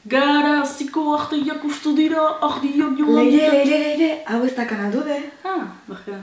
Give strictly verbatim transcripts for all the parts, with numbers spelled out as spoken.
Garaziko arteiak ustu dira, ardiak joan... Leire, leire, leire, hau ez da kanaldude. Ah, barka.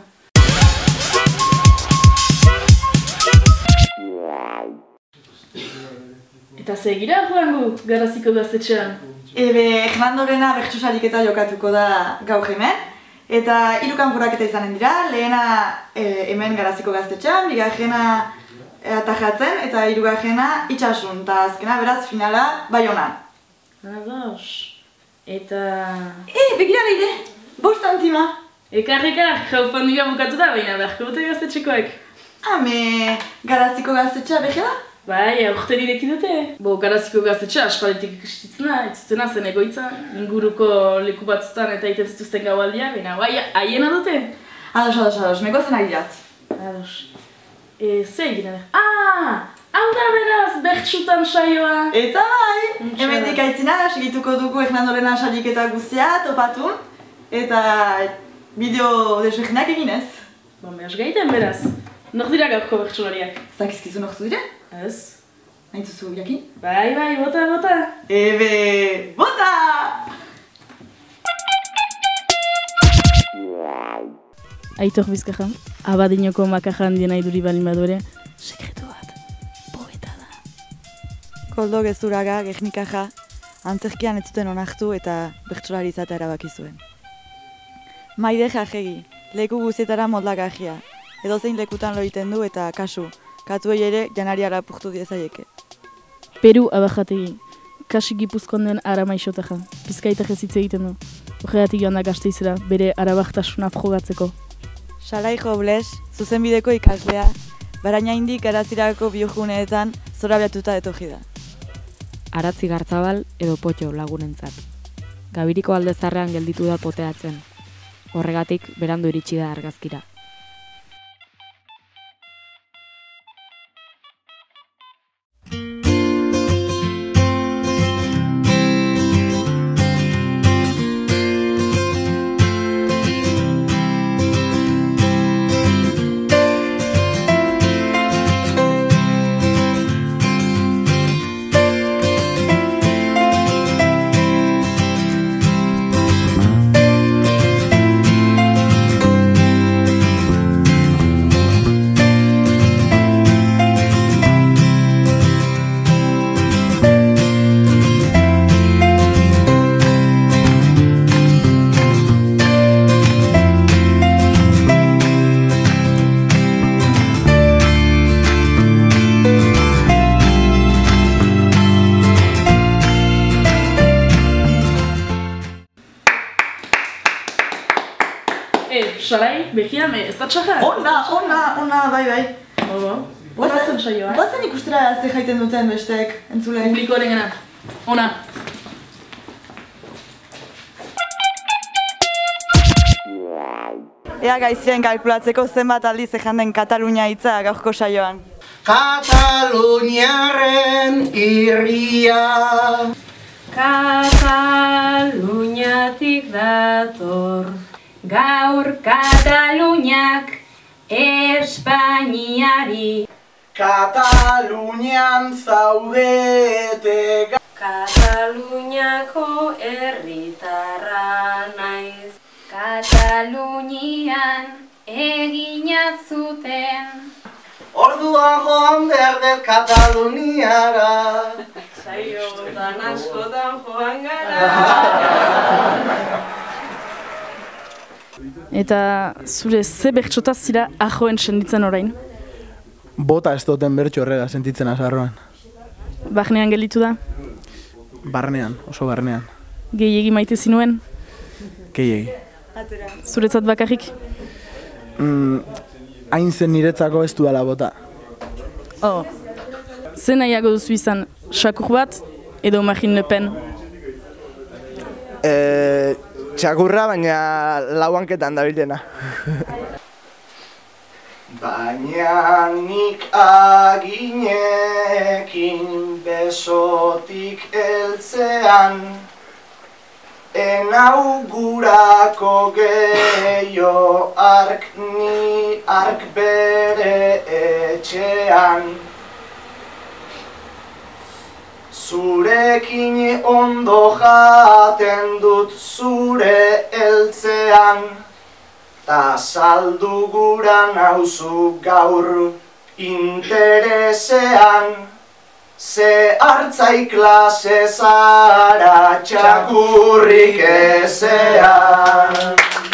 Eta segira joango, Garaziko gaztetxean? Ebe, Hernandorena bertsusarik eta jokatuko da gaur hemen. Eta hiru kanporaketa izanen dira, lehena e, hemen Garaziko gaztetxean, bigarrena e, atajatzen eta hirugarrena itxasun, eta azkena beraz finala Baionan. Ados. Eta... E, begira leire, bost antima. Ekar, ekar, crowdfundinga bukatu da, baina beharko dute gaztetxekoek. Hame, Garaziko gaztetxea behela? Bai, aurten ireki dute. Bo, Garaziko gaztetxea aspalditik ikustitzena, itzutena zen egoitza, inguruko leku batzutan eta egiten zituzten gaualdia, baina bai, haiena dute. Ados, ados, ados, megozen ari jatz. Ados. E, ze egin da? Ah! Hau da beraz, bertsutan saioa! Eta bai! Hemendik aitzina, segituko dugu Hernandorena saliketa guztia, topatu. Eta bideo desberdinak eginez. Bon, behaz gaiten beraz. Nor dira gaurko bertsulariak? Zakizkizu nortu dire? Ez. Nahi duzu jakin? Bai, bai, bota, bota! Ebe, bota! Aitor Bizkaja, abadinoko makaja handien aiduri balin badore, sekretu bat, poeta da. Koldo Gezuraga, Gernikaja, antzerkian ez zuten onartu eta bertsolari izatea erabaki zuen. Maide Jajegi, leku guztietara moldagajia, edozein lekutan loiten du eta kasu, katuei ere janaria lapurtu diezaieke. Peru Abajategi, kasi Gipuzkoan den Arama Ixotaja, Bizkaitak ez hitz egiten du. Horregatik joan da Gasteizera, bere arabaktasuna frogatzeko. Salai Jobles, zuzenbideko ikaslea, Barainaindik Garazirako biojuneetan zorabiatuta etorri da. Aratzi Gartzabal edo Potxo lagunentzat. Gabiriko aldezarrean gelditu da poteatzen. Horregatik berandu iritsi da argazkira. Sarai, begia, ez da txaja? Ona, ona, ona, bai, bai. Obo, ona zen saioa. Guazen ikustera ze jaiten duten bestek, entzule. Publikoaren gana. Ona. Ea gaizien kalkulatzeko zenbat aldiz ezan den Katalunia hitza gaurko saioan. Kataluniaren irria. Kataluniatik dator. Gaur Kataluniak Espainiari. Katalunian zaudete. Kataluniako herritarra naiz. Katalunian egina zuten. Orduan joan berdet Kataluniara. Saiotan askotan joan gara. Eta zure ze bertxotaz zira ajoen senditzen orain? Bota ez duten bertxo horrega sentitzen azarroan. Barnean gelditu da? Barnean, oso barnean. Gehiegi maite zinuen? Gehiegi. Zuretzat bakarrik? Mm, hain zen niretzako ez dudala bota. Oh. Ze nahiago duzu izan, Sakur bat edo Marine Le Pen? Eh... Txakurra, baina lauanketan dabilena. Baina nik aginekin besotik heltzean, enaugurako gehiago ark ni ark bere etxean. Zurekin ondo jaten dut zure eltzean, ta saldu gura nauzu gaur interesean, ze hartzai klase zara txakurrik ezean.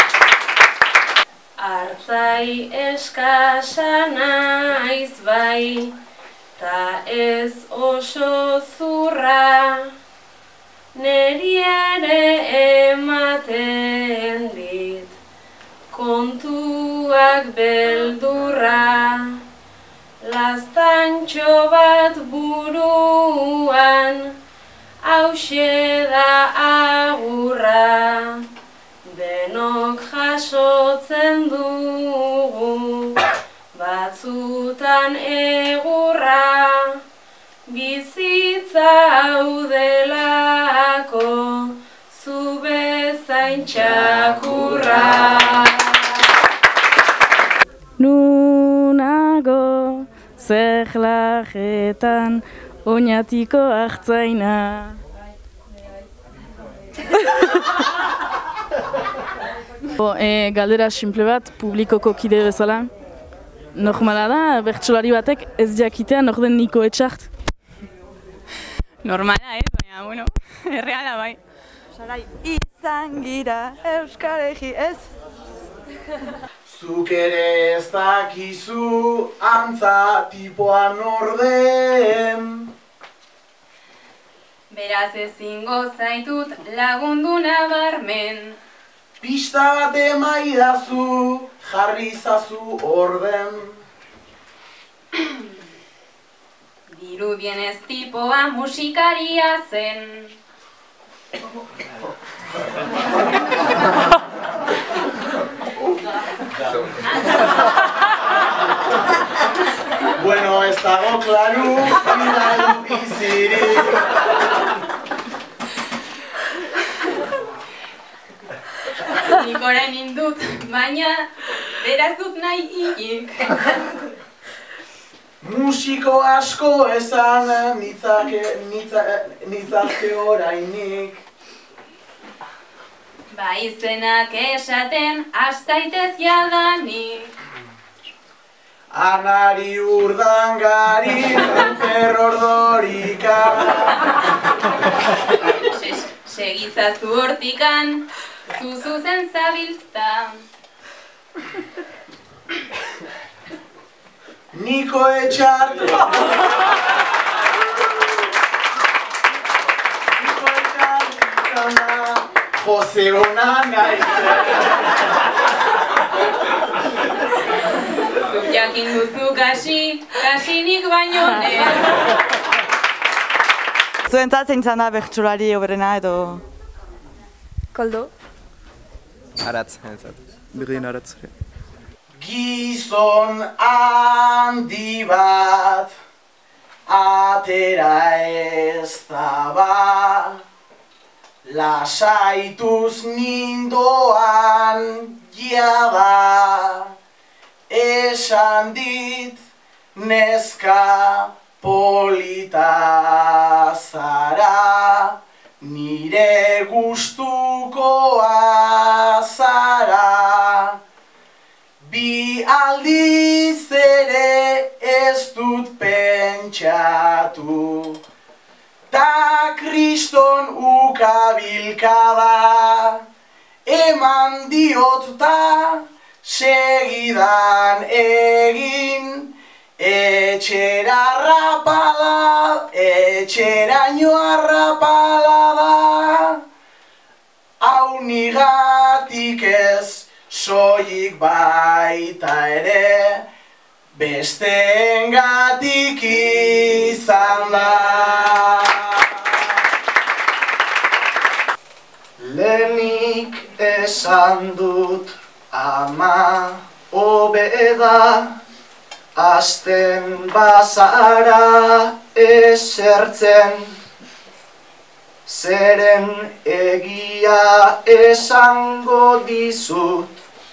Hartzai eskasa naiz bai, ta ez oso zurra, neri ere ematen dit kontuak beldurra, laztantxo bat buruan, hauxe da agurra, denok jasotzen dugu, batzutan egurra, bizitza hau delako, zu bezain txakurra. Nunago zerlajetan oinatiko hartzaina. Bo, e, galdera simple bat, publikoko kide bezala. Normala da, bertsolari batek ez jakitea nor den Niko Etxart? Normala ez, baina, bueno, erreala bai. Sarai, izan gira euskaregi ez? Zuk ere ez dakizu antza tipoa nor den. Beraz ezingo zaitut lagundu nabarmen. Pista bat emaidazu, jarri zazu orden. Dirudienez tipoa musikaria zen. Bueno, ez dago klaru, finaldu izirik. Nik orain indut, baina beraz dut nahi hilik. Musiko asko esan nitzake, nitzake orainik. Ba izenak esaten astaitez jadanik. Anari urdangari, terrordorika. Segitzazu hortikan, zuzuzen zabiltza. Niko Etxart. Niko Etxart izan da, Jose ona naizen. Zuk jakin duzu kasi, kasinik baino lehen. Zuentzat zein zan da bertsolari oberena edo? Koldo? Aratz, entzat. Berdin aratz. Gizon handi bat, atera ez da ba, lasaituz nindoan jada, esan dit neska polita zara, nire gustukoa zara. Bi aldiz ere ez dut pentsatu, ta kriston ukabilkada eman diot ta segidan egin, etxera rapala, etxeraino arrapala da, hau nigatik ez soilik baita ere, besteengatik izan da. Lehenik esan dut ama hobe da, hasten bazara esertzen, zeren egia esango dizut,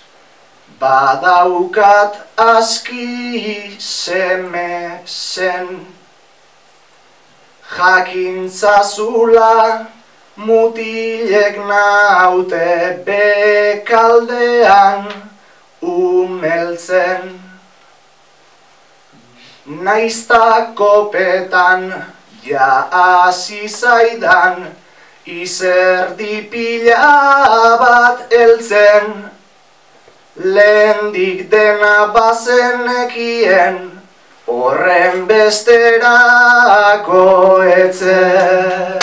badaukat aski seme zen. Jakintzazula mutilek naute bekaldean umeltzen. Naizta kopetan ja hasi zaidan izerdi pila bat heltzen. Lehendik dena bazenekien horren besterako etzen.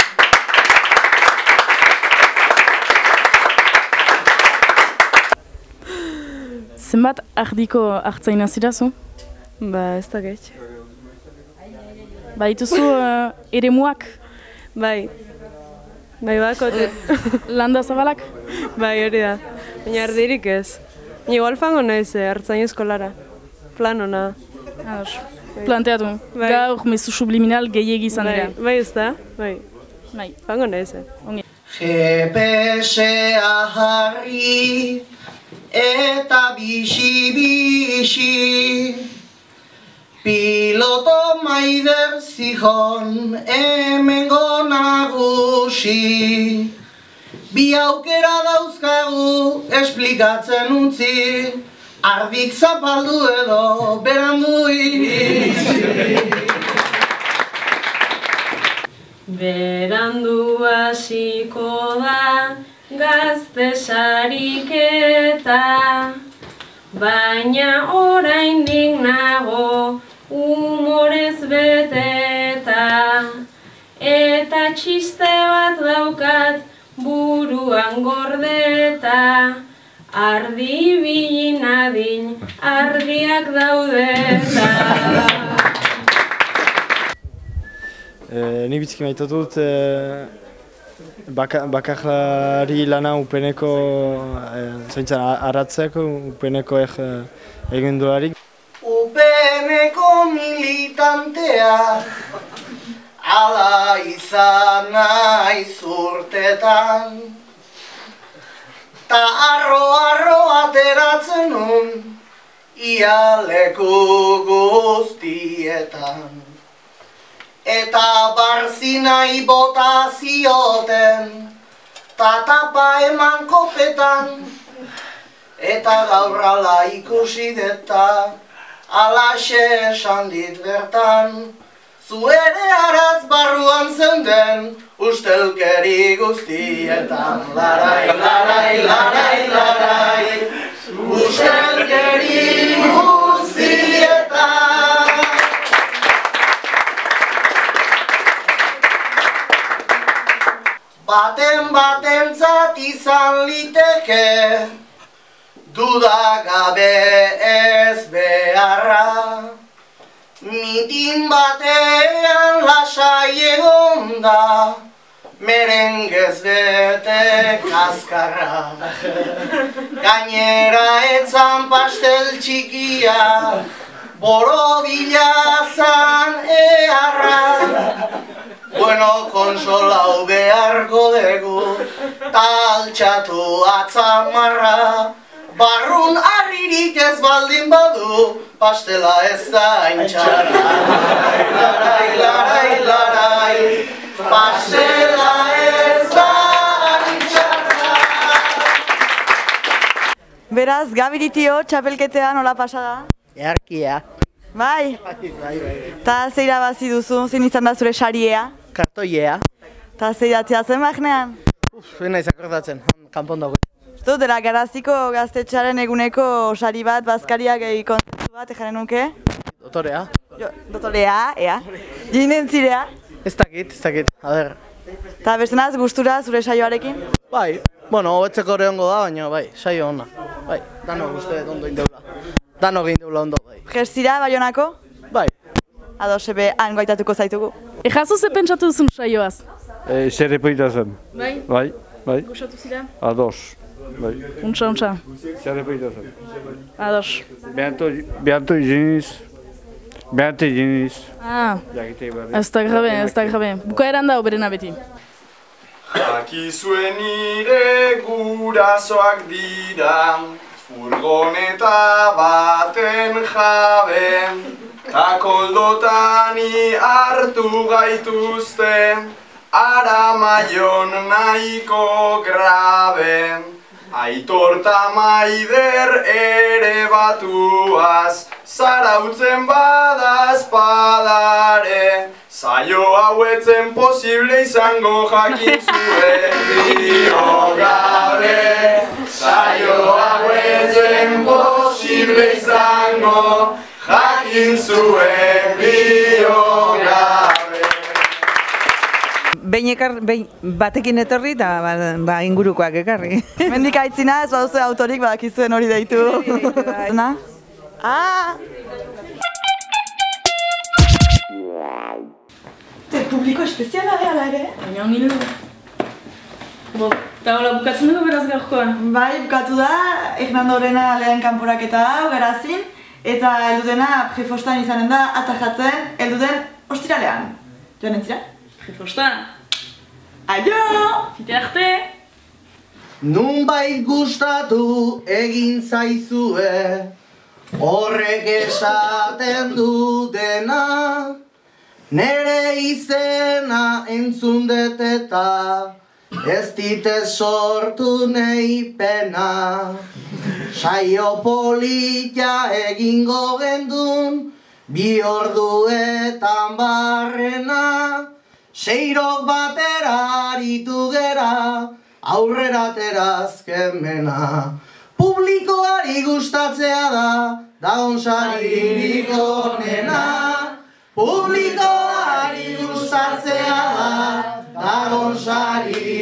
Zenbat ardiko hartzaina zirazu? Ba, ez da gaitx. Ba, dituzu uh, eremuak? Bai. Bai, bakote. Landa zabalak? Bai, hori da. Baina erdirik ez. Igual fango naiz hartzain eskolara. Plan hona. Ados. Planteatu. Gaur mezu subliminal gehiegi izan dira. Bai, ez da? Bai. Bai. Fango naiz, eh? Ongi. G P S-a jarri eta bixi-bixi piloto maider zijon hemengo nagusi. Bi aukera dauzkagu esplikatzen utzi, ardik zapaldu edo berandu iritsi. Berandu hasiko da gazte sariketa, baina oraindik nago humorez beteta, eta txiste bat daukat buruan gordeta, ardi bilin adin, ardiak daudeta. E, ni biziki maite dut e, baka, bakarlari lana upeneko e, zaintzan arratzeko upeneko e, egin duarik. Upeneko militantea ala izan naiz urtetan, ta arro-arro ateratzen nun ia leku guztietan. Eta barzinai bota zioten, ta tapa eman kopetan, eta gaur ala ikusi deta, alaxe esan dit bertan. Zu ere araz barruan zeunden, ustelkeri guztietan. Larai, larai, larai, larai, ustelkeri guztietan. Baten batentzat izan liteke, duda gabe ez beharra. Mitin batean lasai egon da, merengez bete kaskarra. Gainera etzan pastel txikia, borobila zan eharra. Bueno, konsolau beharko dugu, taltxatu atzamarra. Barrun harririk ez baldin badu, pastela ez da intxarra. Larai, larai, larai, pastela ez da intxarra. Beraz, Gabiritio, txapelketean nola pasada? Earkia. Bai? Bai, bai, bai. Ta ze irabazi duzu, zein izan da zure sariea? Kartoiea. Ta ze idatzea zen magnean? Uf, ez naiz akordatzen, kanpon dago. Zut, dela Garaziko gaztetxearen eguneko sari bat, bazkariak egi kontzertu bat, ejaren nuke? Dotorea. Jo, dotorea, ea. Jinen zirea? Ez dakit, ez dakit, a ber. Ta bestenaz, gustura zure saioarekin? Bai, bueno, hobetzeko ere hongo da, baina bai, saio ona. Bai, dano uste ondo indeula. Dano egin deula ondo, bai. Jerzira, Baionako? Bai. Ados, ebe, han goaitatuko zaitugu. Ejazu ze pentsatu duzun saioaz? E, zer epoita zen. Bai? Bai, bai. Gustatu zira? Ados. Bai. Untsa, untsa. Zer epoita zen. Ados. Behanto, behanto iziniz. Behanto iziniz. Ah, ez da grabe, ez da grabe. Bukaeran da oberena beti. Jakizuen nire gurasoak dira, furgoneta baten jabe. Ta koldotani hartu gaituzte, ara maion nahiko grabe. Aitor ta Maider ere batuaz, zarautzen badaz padare. Zaio hauetzen posible izango jakin zuen dio gabe. Zaio hauetzen posible izango jakin zuen dio gabe. Behin ekar, behin batekin etorri eta ba, ba ingurukoak ekarri. Mendik aitzina, ez baduzu autorik badakizuen hori deitu. Na? Ah! Te publiko espeziala gara ere? Baina ongi dugu. Bo, eta hola bukatzen dugu beraz gaurkoan? Bai, bukatu da, Hernandorena lehen kanporaketa hau, garazin, eta eldudena prefostan izanen da, atajatzen, elduden ostiralean. Joan entzira? Prefostan! Aio! Fite arte! Nunbait gustatu egin zaizue, horrek esaten dutena, nere izena entzun dut eta ez ditez sortu nei pena. Saio polita egingo gendun, bi orduetan barrena, seirok batera aritu gera, aurrera terazken mena. Publikoari gustatzea da, dagon saririk onena. Publikoari gustatzea da, dagon saririk